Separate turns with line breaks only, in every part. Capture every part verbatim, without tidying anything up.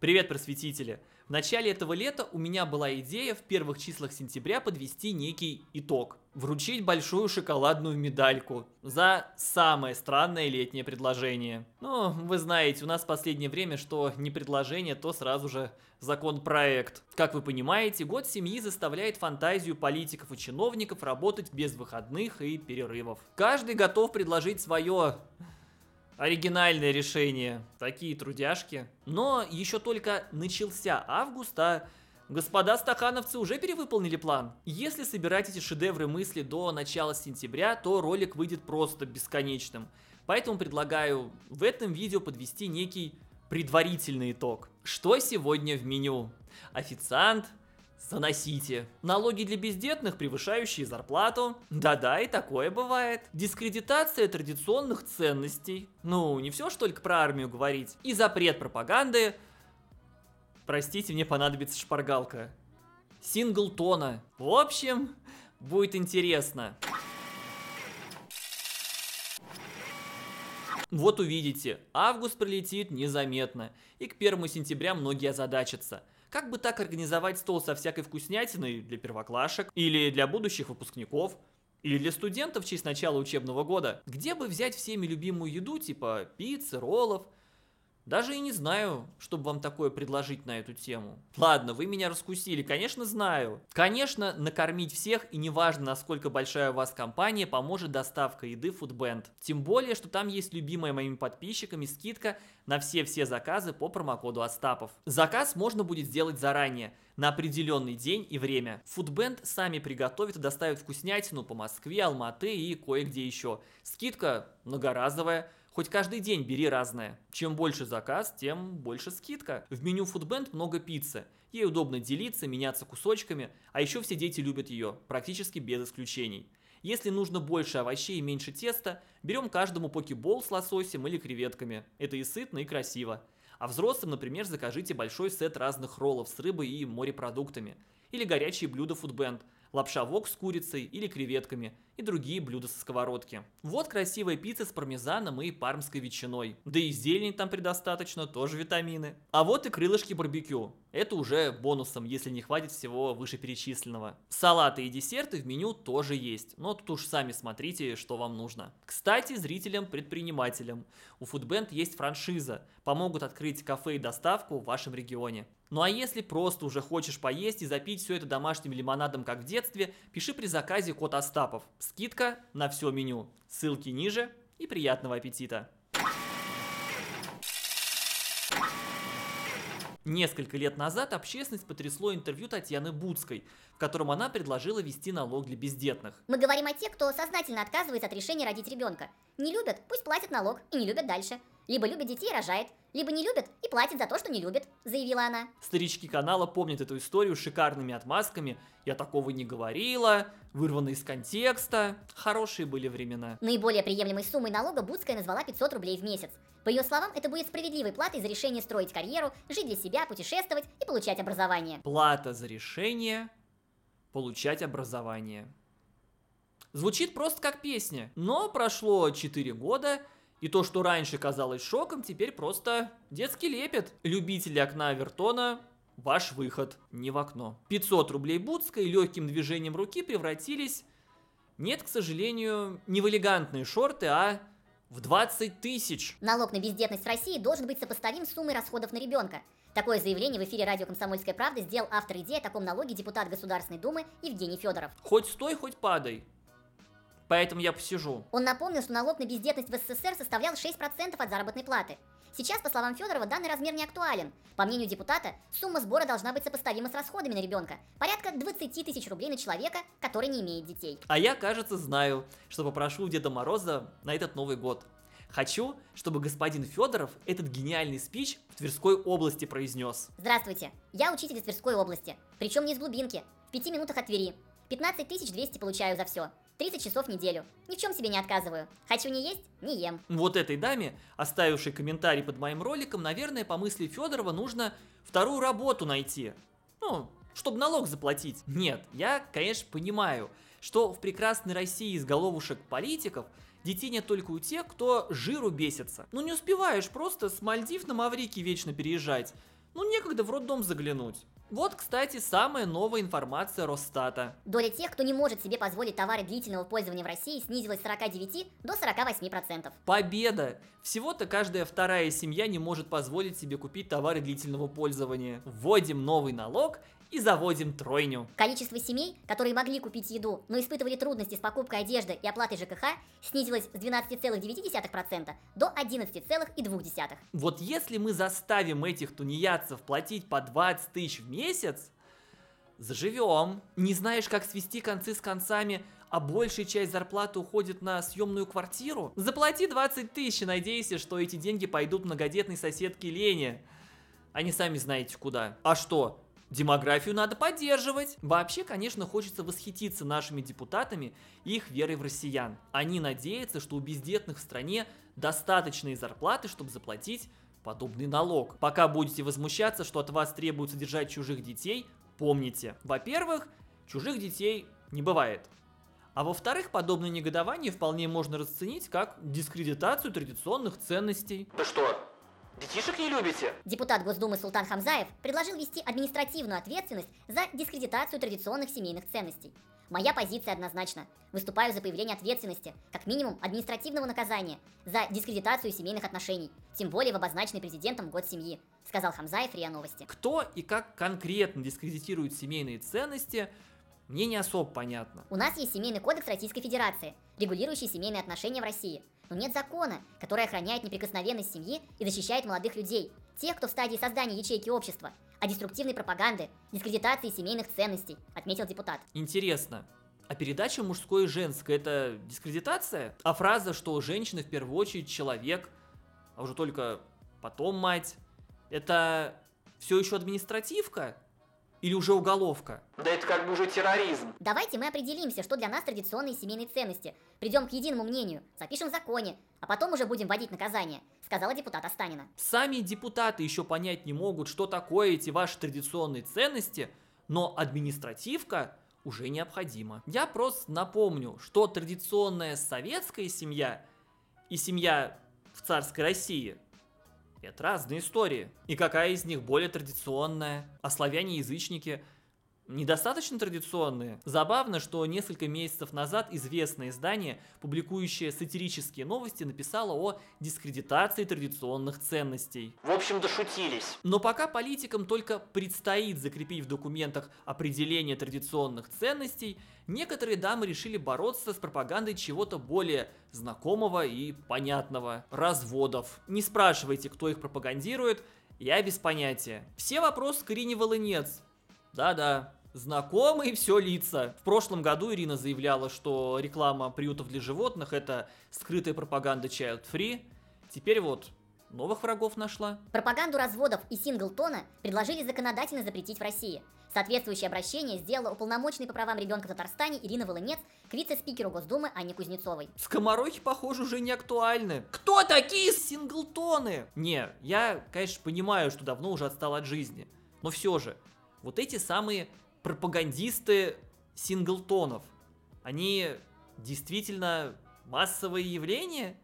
Привет, просветители! В начале этого лета у меня была идея в первых числах сентября подвести некий итог. Вручить большую шоколадную медальку за самое странное летнее предложение. Ну, вы знаете, у нас в последнее время что не предложение, то сразу же законопроект. Как вы понимаете, год семьи заставляет фантазию политиков и чиновников работать без выходных и перерывов. Каждый готов предложить свое оригинальное решение. Такие трудяшки. Но еще только начался август, а господа стахановцы уже перевыполнили план. Если собирать эти шедевры мысли до начала сентября, то ролик выйдет просто бесконечным. Поэтому предлагаю в этом видео подвести некий предварительный итог. Что сегодня в меню? Официант, заносите. Налоги для бездетных, превышающие зарплату. Да-да, и такое бывает. Дискредитация традиционных ценностей. Ну, не все ж только про армию говорить. И запрет пропаганды. Простите, мне понадобится шпаргалка. Синглтона. В общем, будет интересно. Вот увидите, август пролетит незаметно. И к первому сентября многие озадачатся. Как бы так организовать стол со всякой вкуснятиной для первоклашек, или для будущих выпускников, или для студентов в честь начала учебного года? Где бы взять всеми любимую еду, типа пиццы, роллов? Даже и не знаю, чтобы вам такое предложить на эту тему. Ладно, вы меня раскусили, конечно знаю. Конечно, накормить всех, и неважно, насколько большая у вас компания, поможет доставка еды Foodband. Тем более, что там есть любимая моими подписчиками скидка на все-все заказы по промокоду Остапов. Заказ можно будет сделать заранее, на определенный день и время. Foodband сами приготовят и доставят вкуснятину по Москве, Алматы и кое-где еще. Скидка многоразовая. Хоть каждый день бери разное. Чем больше заказ, тем больше скидка. В меню Foodband много пиццы. Ей удобно делиться, меняться кусочками, а еще все дети любят ее, практически без исключений. Если нужно больше овощей и меньше теста, берем каждому покебол с лососем или креветками. Это и сытно, и красиво. А взрослым, например, закажите большой сет разных роллов с рыбой и морепродуктами. Или горячие блюда Foodband. Лапша вок с курицей или креветками и другие блюда со сковородки. Вот красивая пицца с пармезаном и пармской ветчиной. Да и зелени там предостаточно, тоже витамины. А вот и крылышки барбекю. Это уже бонусом, если не хватит всего вышеперечисленного. Салаты и десерты в меню тоже есть, но тут уж сами смотрите, что вам нужно. Кстати, зрителям-предпринимателям. У Foodband есть франшиза. Помогут открыть кафе и доставку в вашем регионе. Ну а если просто уже хочешь поесть и запить все это домашним лимонадом, как в детстве, пиши при заказе код Остапов. Скидка на все меню. Ссылки ниже и приятного аппетита. Несколько лет назад общественность потрясло интервью Татьяны Буцкой, в котором она предложила ввести налог для бездетных.
Мы говорим о тех, кто сознательно отказывается от решения родить ребенка. Не любят, пусть платят налог, и не любят дальше. Либо любят детей и рожает, либо не любят и платят за то, что не любят, заявила она.
Старички канала помнят эту историю с шикарными отмазками. Я такого не говорила, вырвано из контекста. Хорошие были времена.
Наиболее приемлемой суммой налога Буцкая назвала пятьсот рублей в месяц. По ее словам, это будет справедливой платой за решение строить карьеру, жить для себя, путешествовать и получать образование.
Плата за решение получать образование. Звучит просто как песня. Но прошло четыре года. И то, что раньше казалось шоком, теперь просто детский лепет. Любители окна Авертона, ваш выход не в окно. пятьсот рублей Буцкой легким движением руки превратились, нет, к сожалению, не в элегантные шорты, а в двадцать тысяч.
Налог на бездетность в России должен быть сопоставим с суммой расходов на ребенка. Такое заявление в эфире радио «Комсомольская правда» сделал автор идеи о таком налоге депутат Государственной Думы Евгений Федоров.
Хоть стой, хоть падай. Поэтому я посижу.
Он напомнил, что налог на бездетность в СССР составлял шесть процентов от заработной платы. Сейчас, по словам Федорова, данный размер не актуален. По мнению депутата, сумма сбора должна быть сопоставима с расходами на ребенка. Порядка двадцать тысяч рублей на человека, который не имеет детей.
А я, кажется, знаю, что попрошу Деда Мороза на этот Новый год. Хочу, чтобы господин Федоров этот гениальный спич в Тверской области произнес.
Здравствуйте, я учитель из Тверской области. Причем не из глубинки, в пяти минутах от Твери. пятнадцать тысяч двести получаю за все. тридцать часов в неделю. Ни в чем себе не отказываю. Хочу не есть, не ем.
Вот этой даме, оставившей комментарий под моим роликом, наверное, по мысли Федорова, нужно вторую работу найти. Ну, чтобы налог заплатить. Нет, я, конечно, понимаю, что в прекрасной России из головушек политиков детей нет только у тех, кто жиру бесится. Ну не успеваешь просто с Мальдив на Маврикий вечно переезжать. Ну, некогда в роддом заглянуть. Вот, кстати, самая новая информация Росстата.
Доля тех, кто не может себе позволить товары длительного пользования в России, снизилась с сорока девяти до сорока восьми процентов.
Победа! Всего-то каждая вторая семья не может позволить себе купить товары длительного пользования. Вводим новый налог и заводим тройню.
Количество семей, которые могли купить еду, но испытывали трудности с покупкой одежды и оплатой ЖКХ, снизилось с двенадцати целых девяти десятых процента до одиннадцати целых двух десятых процента.
Вот если мы заставим этих тунеядцев платить по двадцать тысяч в месяц, заживем. Не знаешь, как свести концы с концами, а большая часть зарплаты уходит на съемную квартиру? Заплати двадцать тысяч и надейся, что эти деньги пойдут многодетной соседке Лене. Они сами знаете куда. А что? Демографию надо поддерживать. Вообще, конечно, хочется восхититься нашими депутатами и их верой в россиян. Они надеются, что у бездетных в стране достаточные зарплаты, чтобы заплатить подобный налог. Пока будете возмущаться, что от вас требуют содержать чужих детей, помните, во-первых, чужих детей не бывает. А во-вторых, подобное негодование вполне можно расценить как дискредитацию традиционных ценностей. Вы что, детишек не любите?
Депутат Госдумы Султан Хамзаев предложил ввести административную ответственность за дискредитацию традиционных семейных ценностей. Моя позиция однозначна. Выступаю за появление ответственности, как минимум административного наказания, за дискредитацию семейных отношений, тем более в обозначенный президентом Год семьи, сказал Хамзаев РИА Новости.
Кто и как конкретно дискредитирует семейные ценности, мне не особо понятно.
У нас есть Семейный кодекс Российской Федерации, регулирующий семейные отношения в России. Но нет закона, который охраняет неприкосновенность семьи и защищает молодых людей, тех, кто в стадии создания ячейки общества, от деструктивной пропаганды, дискредитации семейных ценностей, отметил депутат.
Интересно, а передача мужское и женское — это дискредитация? А фраза, что женщина в первую очередь человек, а уже только потом мать, это все еще административка? Или уже уголовка? Да это как бы уже терроризм.
Давайте мы определимся, что для нас традиционные семейные ценности. Придем к единому мнению, запишем в законе, а потом уже будем вводить наказание, сказала депутат Останина.
Сами депутаты еще понять не могут, что такое эти ваши традиционные ценности, но административка уже необходима. Я просто напомню, что традиционная советская семья и семья в царской России — это разные истории. И какая из них более традиционная? А славяне-язычники недостаточно традиционные? Забавно, что несколько месяцев назад известное издание, публикующее сатирические новости, написало о дискредитации традиционных ценностей. В общем, дошутились. Но пока политикам только предстоит закрепить в документах определение традиционных ценностей, некоторые дамы решили бороться с пропагандой чего-то более знакомого и понятного – разводов. Не спрашивайте, кто их пропагандирует, я без понятия. Все вопросы к Ирине Волынец. Да-да, знакомые все лица. В прошлом году Ирина заявляла, что реклама приютов для животных – это скрытая пропаганда child-free. Теперь вот новых врагов нашла.
Пропаганду разводов и синглтона предложили законодательно запретить в России. Соответствующее обращение сделала уполномоченный по правам ребенка в Татарстане Ирина Волынец к вице-спикеру Госдумы Анне Кузнецовой.
Скоморохи, похоже, уже не актуальны. Кто такие синглтоны? Не, я, конечно, понимаю, что давно уже отстал от жизни. Но все же, вот эти самые пропагандисты синглтонов, они действительно массовое явление?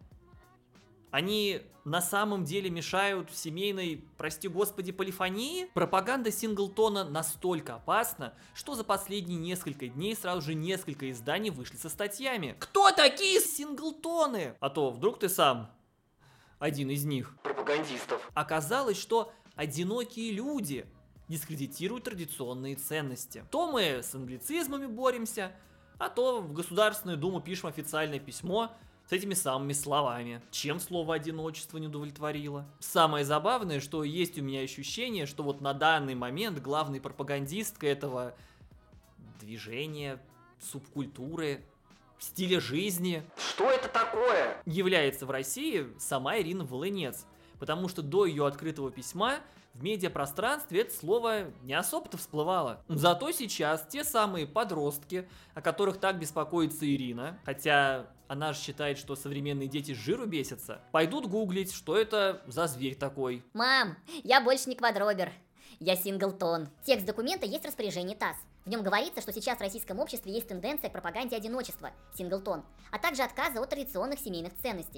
Они на самом деле мешают семейной, прости господи, полифонии? Пропаганда синглтона настолько опасна, что за последние несколько дней сразу же несколько изданий вышли со статьями. Кто такие синглтоны? А то вдруг ты сам один из них. Пропагандистов. Оказалось, что одинокие люди дискредитируют традиционные ценности. То мы с англицизмами боремся, а то в Государственную Думу пишем официальное письмо с этими самыми словами. Чем слово «одиночество» не удовлетворило? Самое забавное, что есть у меня ощущение, что вот на данный момент главной пропагандисткой этого движения, субкультуры, стиля жизни, что это такое, является в России сама Ирина Волынец. Потому что до ее открытого письма в медиапространстве это слово не особо-то всплывало. Зато сейчас те самые подростки, о которых так беспокоится Ирина, хотя она же считает, что современные дети с жиру бесятся, пойдут гуглить, что это за зверь такой.
Мам, я больше не квадробер, я синглтон. Текст документа есть в распоряжении ТАСС. В нем говорится, что сейчас в российском обществе есть тенденция к пропаганде одиночества, синглтон, а также отказа от традиционных семейных ценностей.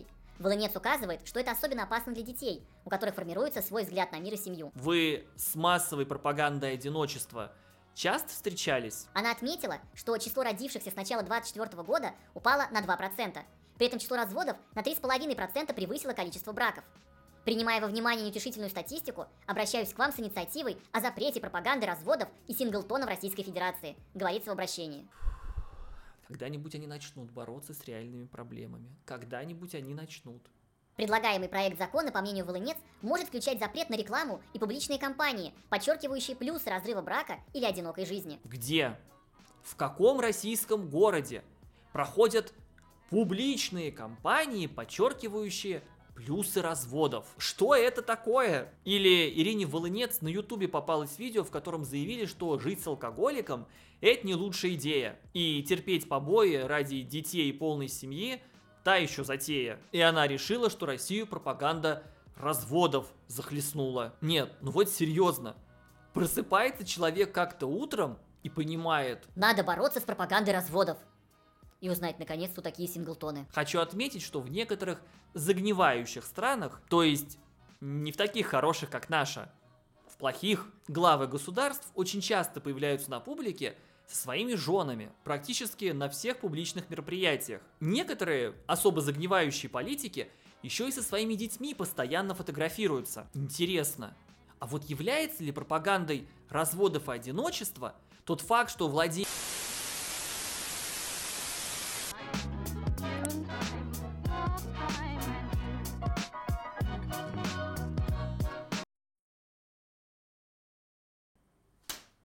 В эл эн эс указывает, что это особенно опасно для детей, у которых формируется свой взгляд на мир и семью.
Вы с массовой пропагандой одиночества часто встречались?
Она отметила, что число родившихся с начала двадцать четвёртого года упало на два процента. При этом число разводов на три целых пять десятых процента превысило количество браков. Принимая во внимание неутешительную статистику, обращаюсь к вам с инициативой о запрете пропаганды разводов и синглтона в Российской Федерации, говорится в обращении.
Когда-нибудь они начнут бороться с реальными проблемами. Когда-нибудь они начнут.
Предлагаемый проект закона, по мнению в эл эн эс, может включать запрет на рекламу и публичные кампании, подчеркивающие плюсы разрыва брака или одинокой жизни.
Где? В каком российском городе проходят публичные кампании, подчеркивающие плюсы разводов? Что это такое? Или Ирине Волынец на ютубе попалось видео, в котором заявили, что жить с алкоголиком – это не лучшая идея. И терпеть побои ради детей и полной семьи – та еще затея. И она решила, что Россию пропаганда разводов захлестнула. Нет, ну вот серьезно. Просыпается человек как-то утром и понимает:
надо бороться с пропагандой разводов. И узнать, наконец, кто такие синглтоны.
Хочу отметить, что в некоторых загнивающих странах, то есть не в таких хороших, как наша, в плохих, главы государств очень часто появляются на публике со своими женами, практически на всех публичных мероприятиях. Некоторые особо загнивающие политики еще и со своими детьми постоянно фотографируются. Интересно, а вот является ли пропагандой разводов и одиночества тот факт, что владение